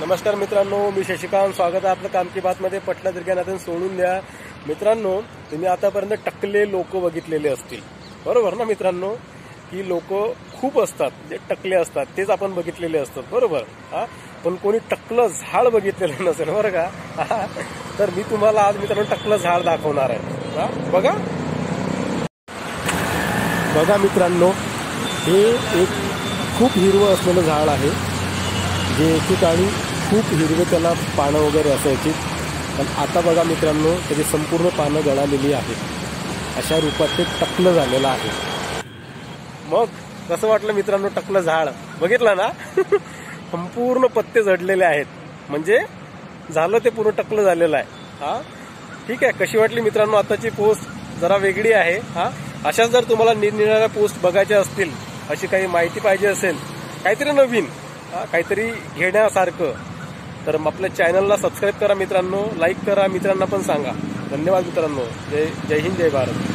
नमस्कार मित्रांनो, मी शशिकांत. स्वागत आहे आपलं काम की बात मध्ये. पटला दीर्घनाथन सोडून द्या. मित्रांनो, तुम्ही आतापर्यंत टकले लोक बघितलेले असतील, बरोबर ना मित्रांनो? की लोक खूप असतात जे टकले असतात, तेच आपण बघितलेले असतात, बरोबर. पण कोणी टकलं झाड बघितलेलं नसेल, बरं का? तर मी तुम्हाला आज मित्रांनो टकलं झाड दाखवणार आहे. बघा बघा मित्रांनो, हे एक खूप हिरवं असलेलं झाड आहे, जे एकेकाळी खूप हिरवे त्याला पानं वगैरे असायची. पण आता बघा मित्रांनो, त्याची संपूर्ण पानं गळालेली आहेत. अशा रूपात ते टकलं झालेलं आहे. मग कसं वाटलं मित्रांनो टकलं झाड? बघितलं ना? संपूर्ण पत्ते झडलेले आहेत, म्हणजे झालं ते पूर्ण टकलं झालेलं आहे. ठीक आहे. कशी वाटली मित्रांनो आताची पोस्ट? जरा वेगळी आहे. अशाच जर तुम्हाला निरनिराळ्या पोस्ट बघायच्या असतील, अशी काही माहिती पाहिजे असेल, काहीतरी नवीन, काहीतरी घेण्यासारखं, तर आपल्या चॅनलला सबस्क्राईब करा मित्रांनो, लाईक करा, मित्रांना पण सांगा. धन्यवाद मित्रांनो. जय हिंद, जय भारत.